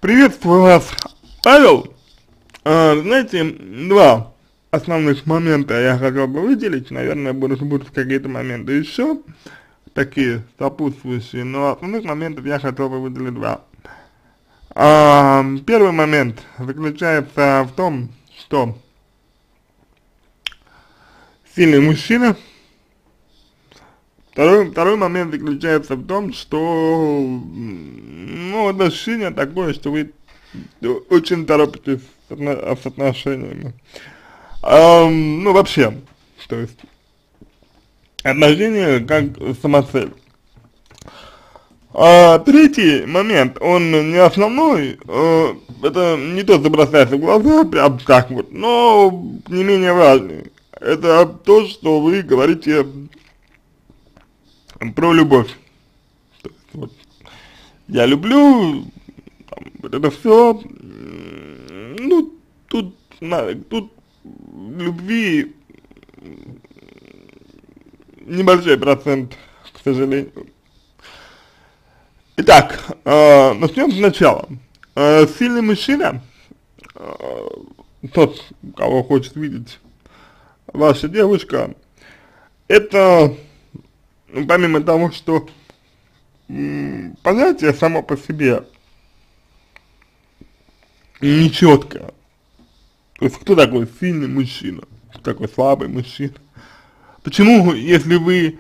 Приветствую вас, Павел. Знаете, два основных момента я хотел бы выделить, наверное, будут какие-то моменты еще, такие сопутствующие, но основных моментов я хотел бы выделить два. Первый момент заключается в том, что сильный мужчина. Второй момент заключается в том, что, ну, отношение такое, что вы очень торопитесь с отношениями. Ну, вообще, то есть, отношения как самоцель. Третий момент, он не основной, это не то, что бросается в глаза, прям так вот, но не менее важный. Это то, что вы говорите про любовь. То есть, вот, я люблю, там, вот это все, ну, тут любви небольшой процент, к сожалению. Итак, начнем сначала. Сильный мужчина, тот, кого хочет видеть ваша девушка, это, ну, помимо того, что понятие само по себе нечеткое. То есть, кто такой сильный мужчина, кто такой слабый мужчина. Почему, если вы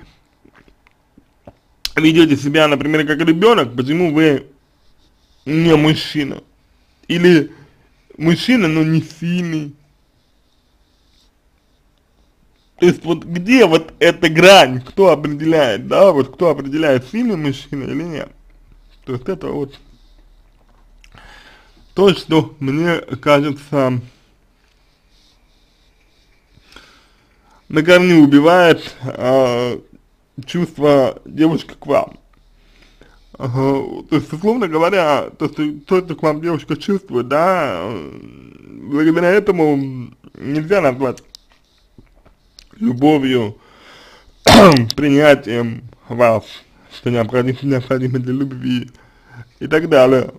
ведете себя, например, как ребенок, почему вы не мужчина? Или мужчина, но не сильный? То есть, вот где вот эта грань, кто определяет, да, вот кто определяет, сильный мужчина или нет? То есть, это вот то, что мне кажется на корню убивает чувство девушки к вам. То есть, условно говоря, то, что к вам девушка чувствует, да, благодаря этому нельзя назвать любовью, принятием вас, что необходимо для любви и так далее.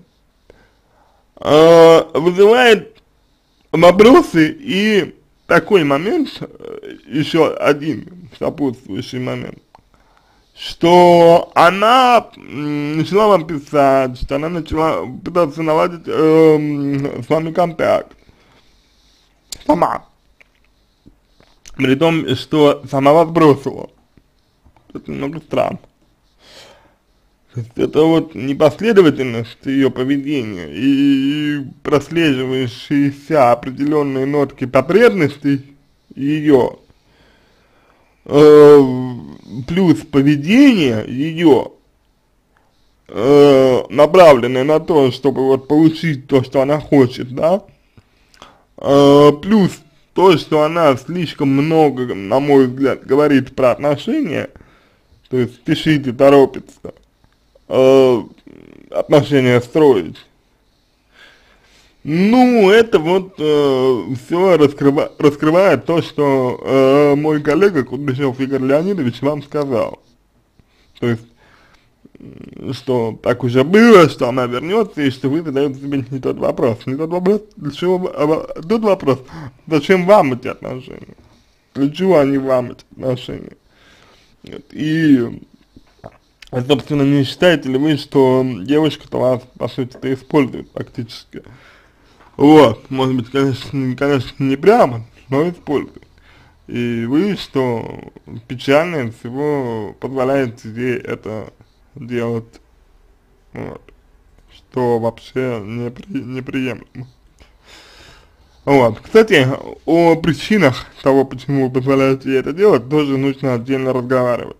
Вызывает вопросы и такой момент, еще один сопутствующий момент, что она начала вам писать, что она начала пытаться наладить с вами контакт сама, при том, что сама вас бросила. Это немного странно. То есть это вот непоследовательность ее поведения и прослеживающиеся определенные нотки потребностей ее, плюс поведение ее, направленное на то, чтобы вот получить то, что она хочет, да, плюс то, что она слишком много, на мой взгляд, говорит про отношения, то есть спешите, торопится, отношения строить. Ну, это вот все раскрывает то, что мой коллега Кудряшов Игорь Леонидович вам сказал. То есть, что так уже было, что она вернется, и что вы задаете себе не тот вопрос. Не тот вопрос, для чего, тот вопрос, зачем вам эти отношения? Для чего они вам, эти отношения? Вот. И собственно, не считаете ли вы, что девушка-то вас, по сути-то, использует фактически? Вот, может быть, конечно, не прямо, но использует. И вы, что печальнее всего, позволяете ей это делать, вот, что вообще неприемлемо. Вот, кстати, о причинах того, почему вы позволяете ей это делать, тоже нужно отдельно разговаривать.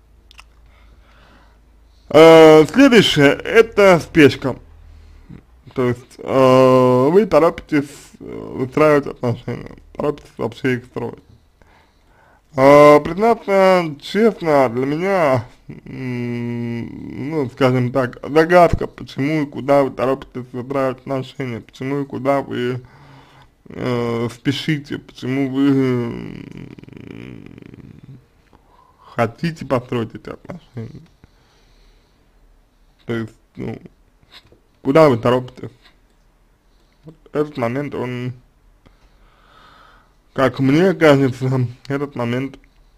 Следующее, это спешка. То есть, вы торопитесь выстраивать отношения, торопитесь вообще их строить. Признаться честно, для меня, ну, скажем так, загадка, почему и куда вы торопитесь выстраивать отношения, почему и куда вы спешите, почему вы хотите построить эти отношения. То есть, ну, куда вы торопитесь? этот момент, он, как мне кажется, этот момент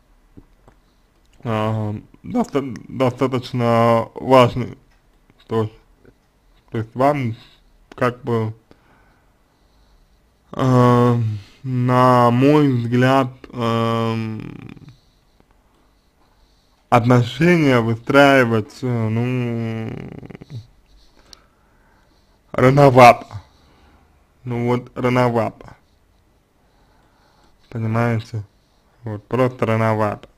достаточно важный тоже. То есть вам как бы, э, на мой взгляд, отношения выстраивать, ну, рановато. Ну вот, рановато. Понимаете? Вот, просто рановато.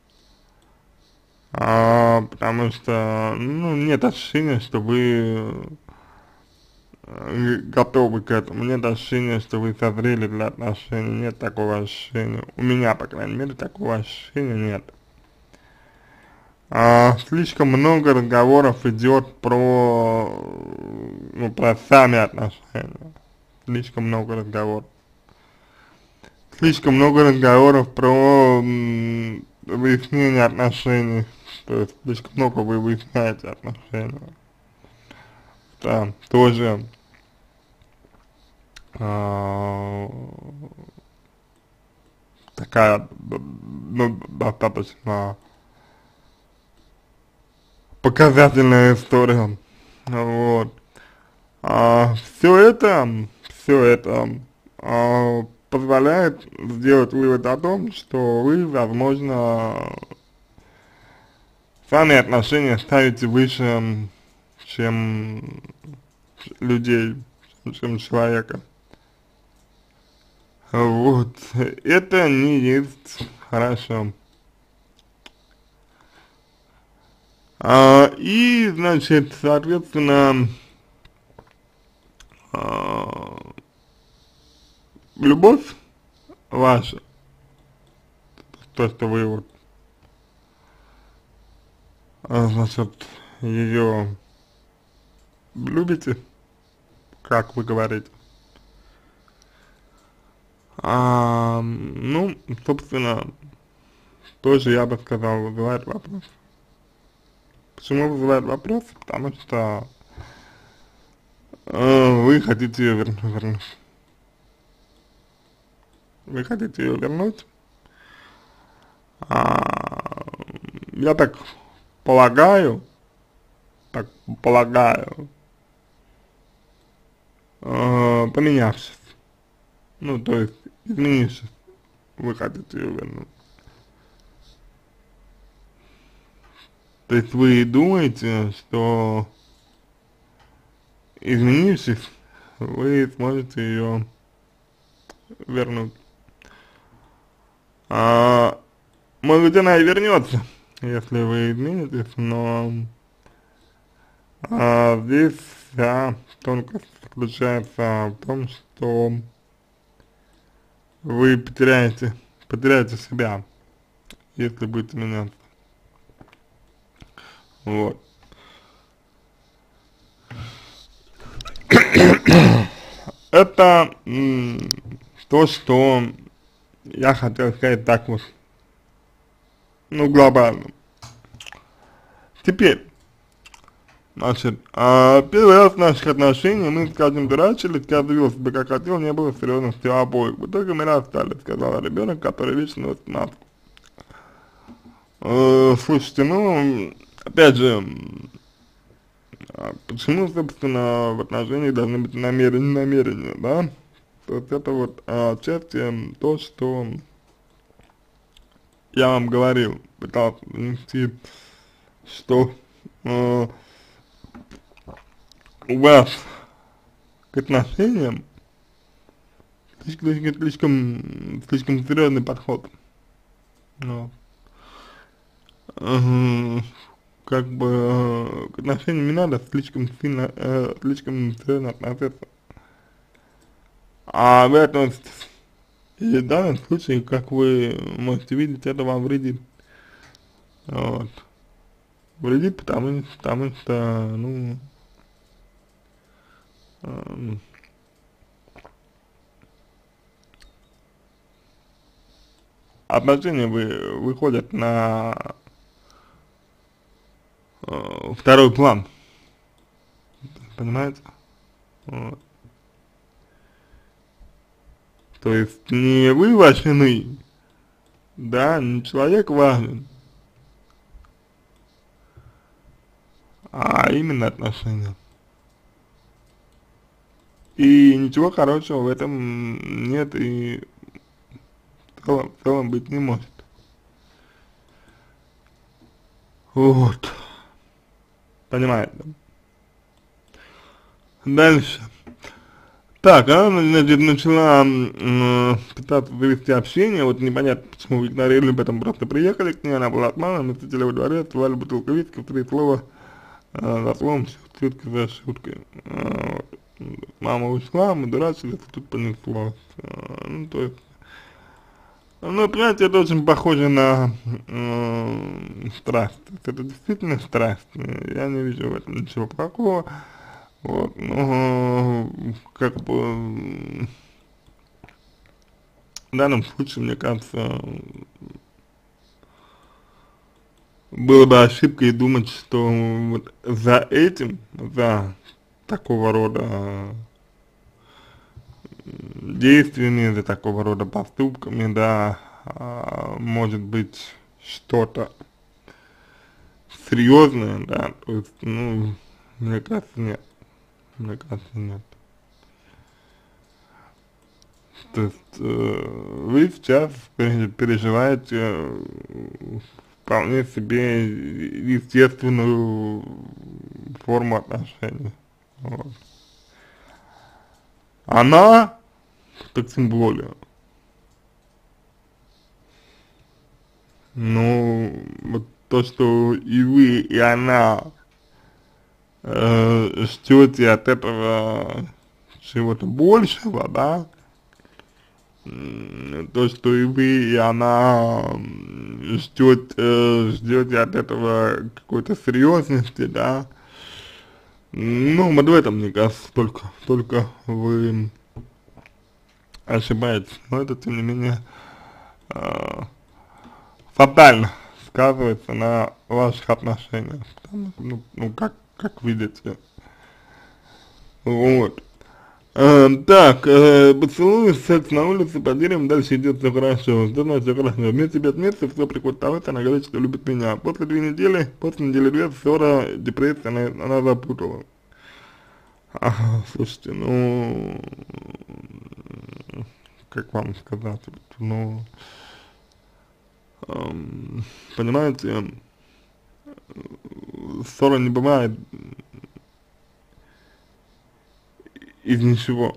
Потому что, ну, нет ощущения, что вы готовы к этому. Нет ощущения, что вы созрели для отношений. Нет такого ощущения. У меня, по крайней мере, такого ощущения нет. Слишком много разговоров идет про, ну, про сами отношения. Слишком много разговоров. Слишком много разговоров про выяснение отношений. То есть слишком много вы выясняете отношения. Да, тоже а, такая, ну, достаточно показательная история. Вот. Все это позволяет сделать вывод о том, что вы, возможно, сами отношения ставите выше, чем людей, чем человека. Вот. Это не есть хорошо. И, значит, соответственно, а, любовь ваша, то, что вы вот, значит, ее любите, как вы говорите, ну, собственно, тоже я бы сказал, вызывает вопрос. Почему вызывает вопрос? Потому что вы хотите ее вернуть. Вы хотите ее вернуть. Я полагаю, так полагаю, поменявшись. Ну, то есть, изменившись, вы хотите ее вернуть. То есть вы думаете, что изменившись, вы сможете ее вернуть. А, Может быть, она и вернется, если вы изменитесь, но здесь вся тонкость заключается в том, что вы потеряете себя, если будете меняться. Вот. Это то, что я хотел сказать так вот, ну, глобально. Теперь, значит, первый раз в наших отношениях мы, скажем, дурачились, каждый вел себя как хотел, не было серьезности у обоих. В итоге мы расстались, сказал ребенок, который вечно носит маску. Слушайте, ну, опять же, почему, собственно, в отношениях должны быть намерения, да? То есть это вот отчасти то, что я вам говорил, пытался донести, что у вас к отношениям слишком серьезный подход. Ну, как бы к отношениям не надо слишком серьезно относиться. А вы относитесь. И в данном случае, как вы можете видеть, это вам вредит. Вот. Вредит, потому что, ну, отношения выходят на второй план, понимаете? Вот. То есть не вы важны, да, не человек важен, а именно отношения. И ничего хорошего в этом нет и в целом быть не может. Вот, понимаете, да? Дальше. Так, она, значит, начала пытаться завести общение, вот непонятно, почему вы игнорировали, поэтому просто приехали к ней, она была отмана, мы встретили во дворе, открывали бутылку виски, в три слова, за словом, шутка за шуткой. Вот. Мама ушла, мы дурачились, тут понеслось. Ну, то есть, ну, понимаете, это очень похоже на страсть, это действительно страсть, я не вижу в этом ничего плохого. Вот, но как бы в данном случае, мне кажется, было бы ошибкой думать, что вот за этим, за такого рода действиями, за такого рода поступками, да, может быть что-то серьезное, да, то есть, ну, мне кажется, нет, мне кажется, нет. То есть вы сейчас переживаете вполне себе естественную форму отношений. Вот. Она, так тем более, ну, вот то, что и вы, и она ждете от этого чего-то большего, да, то, что и вы, и она ждете от этого какой-то серьезности, да, ну, вот в этом, мне кажется, только вы ошибаетесь, но это, тем не менее, э, фатально сказывается на ваших отношениях, потому, ну, как видите, вот. Так, поцелуй, секс на улице, под деревом, дальше идет все хорошо. Что значит все хорошо? Вместе 5 месяцев, все приходит товарищ, она говорит, что любит меня. После 2 недели, после недели 2, ссора, депрессия, она запутала. Ага, слушайте, ну, как вам сказать, вот, ну, понимаете, ссора не бывает из ничего.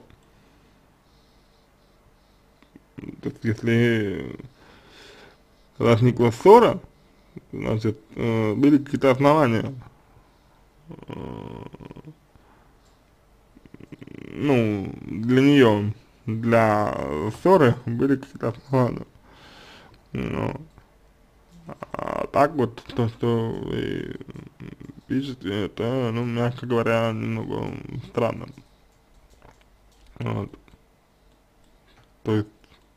То есть, если возникла ссора, значит, были какие-то основания, ну, для нее, для ссоры были какие-то основания. Ну, а так вот, то, что вы пишете, это, ну, мягко говоря, немного странно. Вот. То есть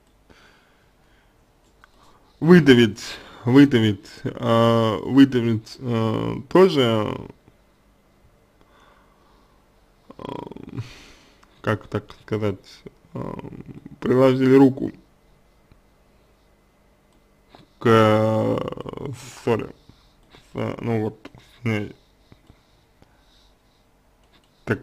выдавить, выдавить тоже, как так сказать, приложили руку к ссоре, ну вот, с ней. Так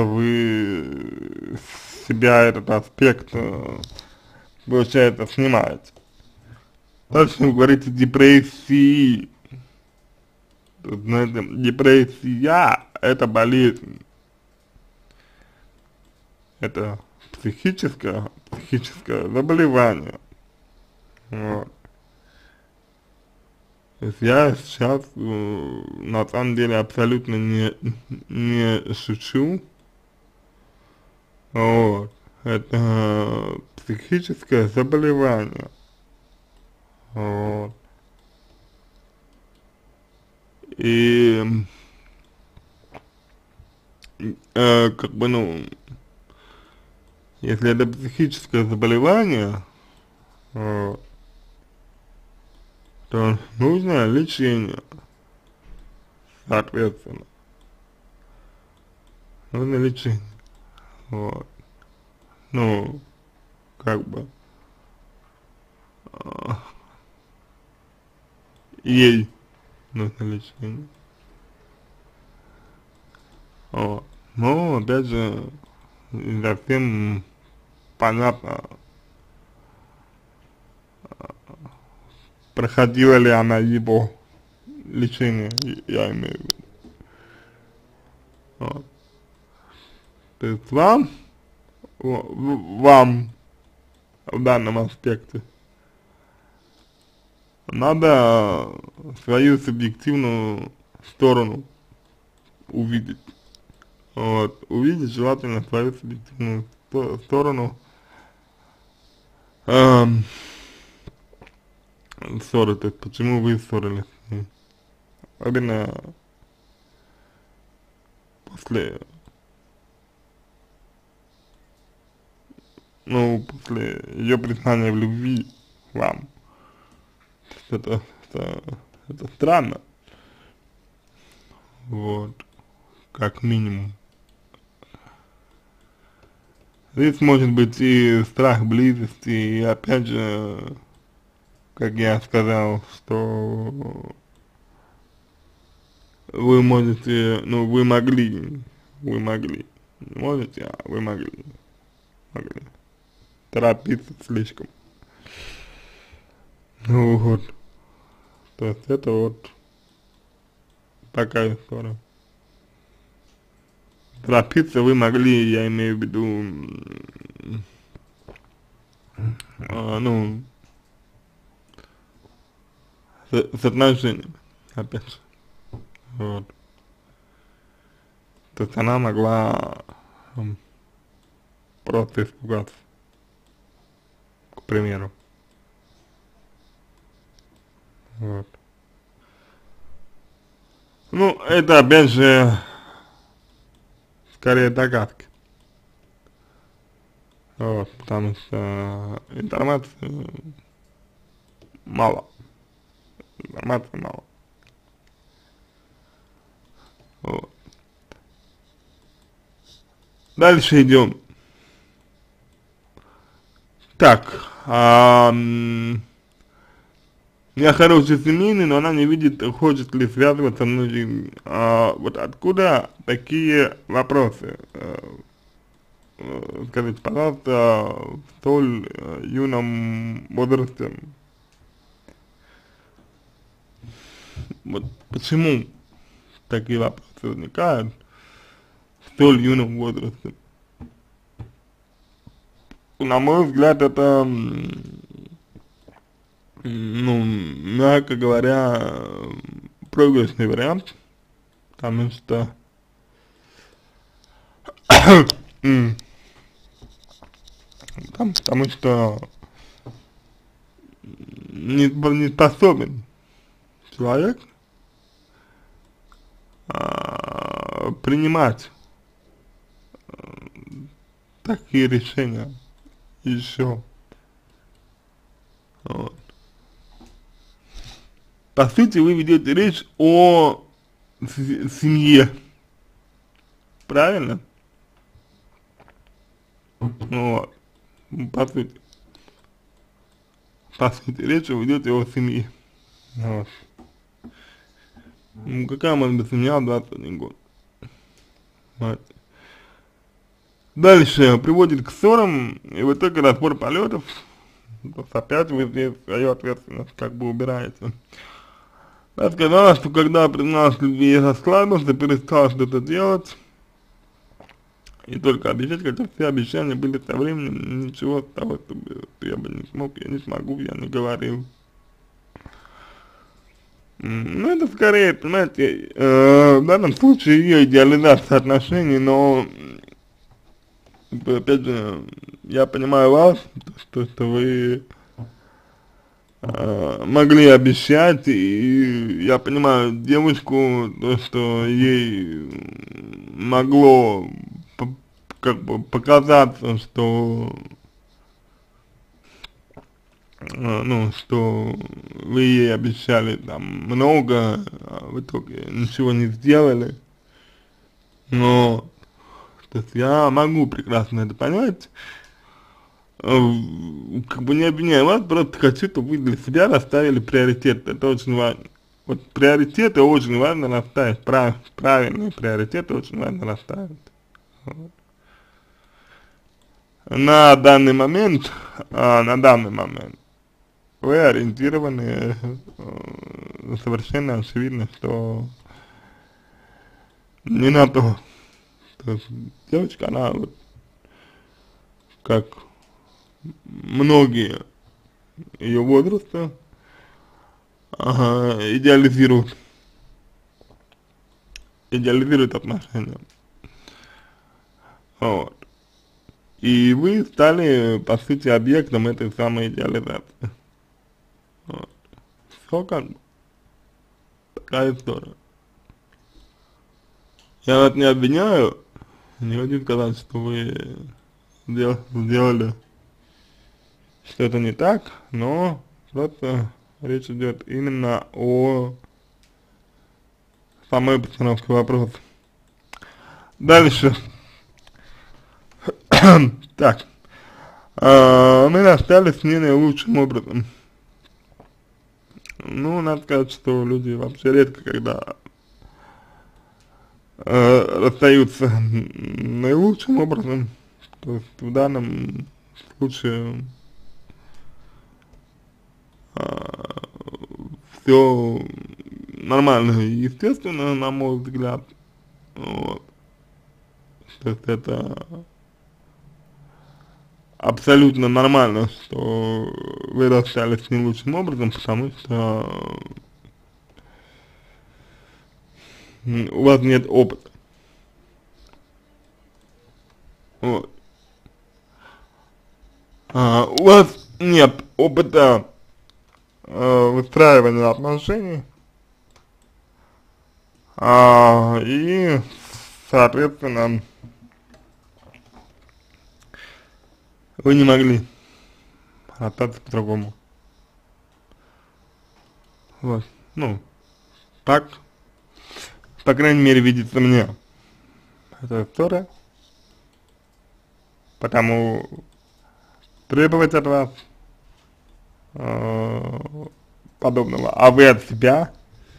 вы с себя этот аспект, получается, снимаете. Дальше вы говорите депрессии. Тут, знаете, депрессия — это болезнь. Это психическое заболевание. Вот. То есть я сейчас на самом деле абсолютно не шучу. Вот. Это психическое заболевание. Вот. И как бы, ну, если это психическое заболевание, вот, то нужно лечение, соответственно. Нужно лечение. Вот. Ну, как бы, а, ей нужно лечение. Вот. Но, опять же, не совсем понятно, проходила ли она его лечение, я имею в виду. Вот. То есть вам в данном аспекте надо свою субъективную сторону увидеть. Вот. Увидеть желательно свою субъективную сторону эм, ссоры, то есть почему вы ссорились с ней. Особенно после, после ее признания в любви вам. Это, это, это странно, вот, как минимум. Здесь может быть и страх близости, и опять же, как я сказал, что вы можете, вы могли, не можете, а вы могли торопиться слишком. Ну вот, то есть это вот такая история. Торопиться вы могли, я имею в виду, ну, с отношениями, опять же, вот. То есть она могла просто испугаться, к примеру, вот. Ну, это опять же, скорее догадки, вот, потому что информации мало, вот. Дальше идем. Так, я хороший семейный, но она не видит, хочет ли связываться со мной жизнь. Вот откуда такие вопросы? Скажите, пожалуйста, в столь юном возрасте, вот почему такие вопросы возникают в столь юном возрасте? На мой взгляд, это, ну, мягко говоря, проигрышный вариант, потому что потому что не способен человек принимать такие решения еще. Вот. По сути, вы ведете речь о семье, правильно? Вот. По сути. По сути, речь идет о семье. Вот. Ну, какая может быть семья в 21 год? Вот. Дальше приводит к ссорам, и в итоге разбор полетов. То есть опять вы здесь свою ответственность как бы убираете. Я сказала, что когда призналась в любви и расслабился, перестал что-то делать, и только обещать, хотя все обещания были со временем, ничего того, чтобы я бы не смог, я не смогу, я не говорил. Ну, это скорее, понимаете, в данном случае ее идеализация отношений, но, опять же, я понимаю вас, что вы могли обещать, и я понимаю девушку, то, что ей могло как бы показаться, что ну, что вы ей обещали там много, а в итоге ничего не сделали, но, то есть я могу прекрасно это понять, как бы не обвиняю вас, просто хочу, чтобы вы для себя расставили приоритеты, это очень важно. Вот приоритеты очень важно расставить, правильные приоритеты очень важно расставить. Вот. На данный момент вы ориентированы, совершенно очевидно, что не на то. То есть девочка, она вот, как многие ее возраста, идеализируют отношения. Вот. И вы стали, по сути, объектом этой самой идеализации. Вот. Все как бы. Такая история. Я вас не обвиняю, не хочу сказать, что вы сделали что-то не так, но просто речь идет именно о самой постановке вопроса. Дальше. Так. Мы расстались с ней наилучшим образом. Ну, надо сказать, что люди вообще редко, когда расстаются наилучшим образом. То есть в данном случае все нормально и естественно, на мой взгляд. Вот. То есть это абсолютно нормально, что вы расстались не лучшим образом, потому что у вас нет опыта. Вот. У вас нет опыта выстраивания отношений, и, соответственно, вы не могли расстаться по-другому. Вот. Ну, так, по крайней мере, видится мне эта история. Потому требовать от вас подобного, а вы от себя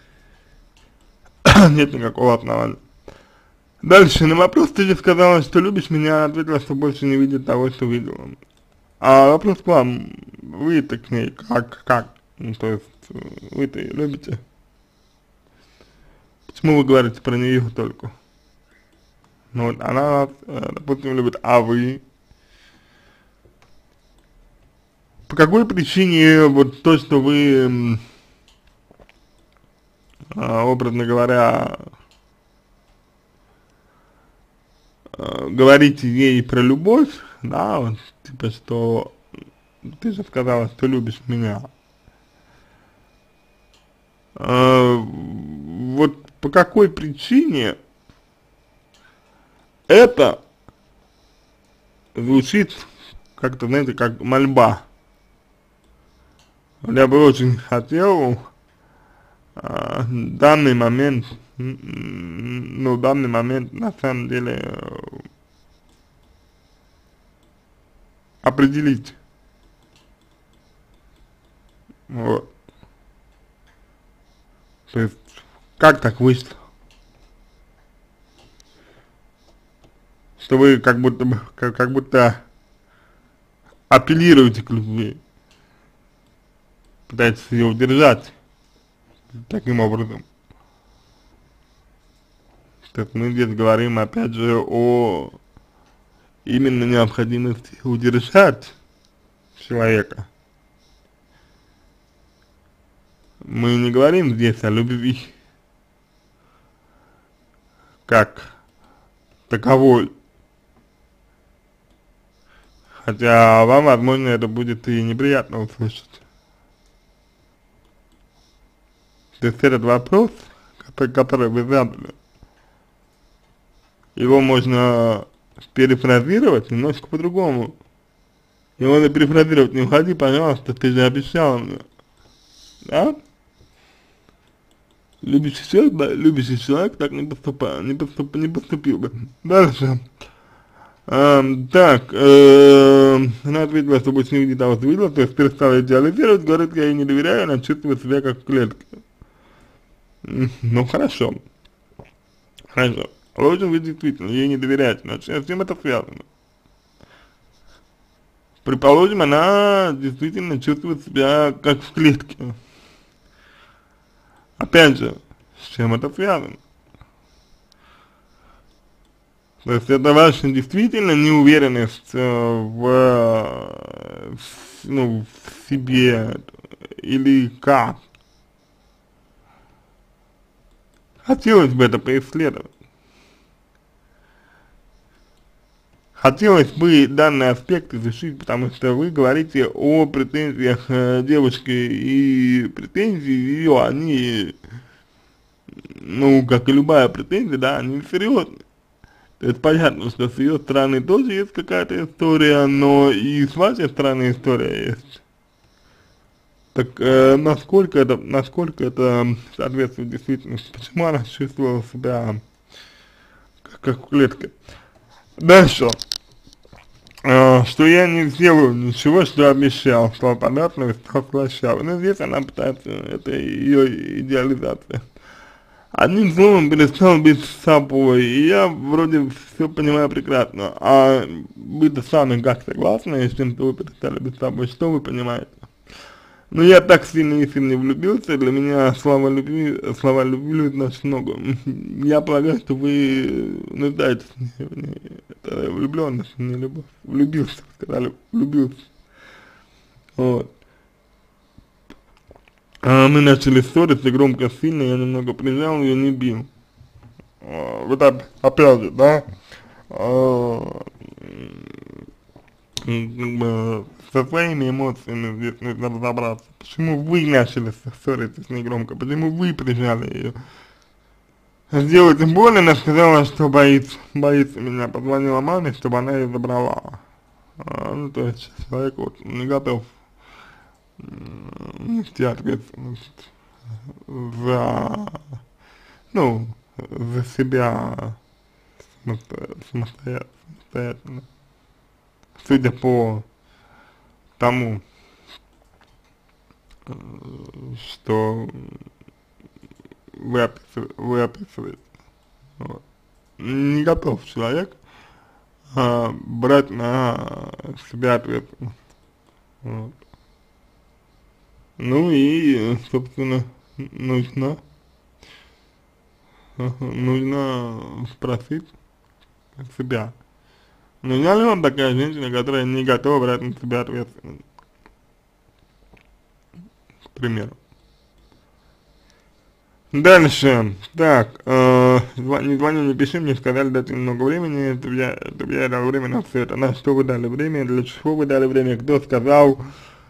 нет никакого основания. Дальше, на вопрос ты же сказала, что любишь меня, ответила, что больше не видит того, что видела. А вопрос к вам, вы-то к ней как? Ну, то есть, вы-то ее любите? Почему вы говорите про нее только? Ну вот, она вас, допустим, любит, а вы? По какой причине вот то, что вы, образно говоря, говорите ей про любовь, да, вот, типа, что ты же сказала, что любишь меня. Вот по какой причине это звучит как-то, знаете, как мольба. Я бы очень хотел данный момент, данный момент на самом деле определить. Вот. То есть, как так вышло? Что вы как будто апеллируете к любви, пытаетесь ее удержать таким образом. То есть мы здесь говорим опять же о именно необходимости удержать человека. Мы не говорим здесь о любви как таковой. Хотя вам, возможно, это будет и неприятно услышать. То есть этот вопрос, который вы задали, его можно перефразировать немножко по-другому. Его надо перефразировать: не уходи, пожалуйста, ты же обещала мне. Да? Любящий человек так не поступил бы. Дальше. Так, она ответила, что больше не видит того, что видела, то есть перестала идеализировать, говорит, я ей не доверяю, она чувствует себя как в клетке. Ну, хорошо, хорошо. Положим, вы действительно ей не доверяете, значит, с чем это связано? Предположим, она действительно чувствует себя как в клетке. Опять же, с чем это связано? То есть это ваша действительно неуверенность ну, в себе или как? Хотелось бы это поисследовать. Хотелось бы данный аспект изучить, потому что вы говорите о претензиях девушки, и претензии ее, они, ну, как и любая претензия, да, они серьезные. То есть понятно, что с ее стороны тоже есть какая-то история, но и с вашей стороны история есть. Так насколько это соответствует действительности, почему она чувствовала себя как в клетке? Дальше. Что я не сделаю ничего, что обещал, что понятно, что соглашал. Но здесь она пытается, это ее идеализация. Одним словом, перестал быть собой, и я вроде все понимаю прекрасно. А вы-то сами как согласны с тем, что вы перестали быть собой, что вы понимаете? Ну, я так сильно искренне влюбился, для меня слова любви значит много. Я полагаю, что вы нуждаетесь в ней. Это влюбленность, не любовь. Влюбился, сказали, влюбился. Вот. Мы начали ссориться громко, сильно, я немного прижал ее, не бил. Вот опять же, да, как бы со своими эмоциями здесь нужно разобраться. Почему вы начали ссориться с ней громко, почему вы прижали ее? Сделать им больно, она сказала, что боится меня, позвонила маме, чтобы она ее забрала. Ну, то есть человек вот не готов нести ответственность за, ну, за себя самостоятельно. Судя по тому, что вы описываете, вот. Не готов человек брать на себя ответственность. Вот. Ну и, собственно, нужно спросить себя, нужна ли вам такая женщина, которая не готова брать на себя ответственность, к примеру. Дальше, так, не звони, не пиши, мне сказали дать немного времени, чтобы я дал время на все это. На что вы дали время, для чего вы дали время, кто сказал.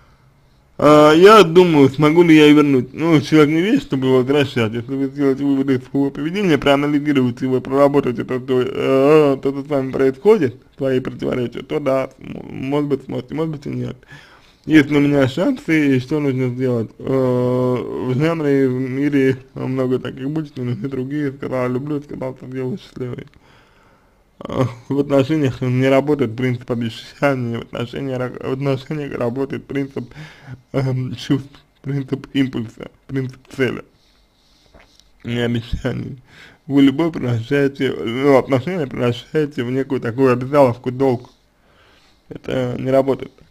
Я думаю, смогу ли я ее вернуть. Ну, человек не весь, чтобы его возвращать. Если вы сделаете выводы из своего поведения, проанализируете его, проработаете то, что с вами происходит, свои противоречия, то да, может быть сможете, может быть и нет. Есть ли у меня шансы, и что нужно сделать? В жанре, в мире много таких будет, нужны другие, сказал люблю, сказал, что делаю счастливой. В отношениях не работает принцип обещания, в отношениях работает принцип чувств, принцип импульса, принцип цели, не обещаний. Вы любовь превращаете, ну, отношения превращаете в некую такую обязаловку, долг. Это не работает так.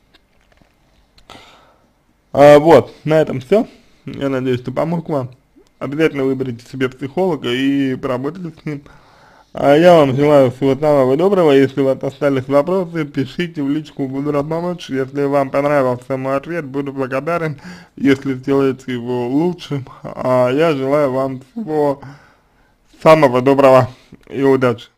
Вот, на этом все. Я надеюсь, что помог вам. Обязательно выберите себе психолога и поработайте с ним. Я вам желаю всего самого доброго. Если у вас остались вопросы, пишите в личку, буду рад помочь. Если вам понравился мой ответ, буду благодарен, если сделаете его лучшим. Я желаю вам всего самого доброго и удачи.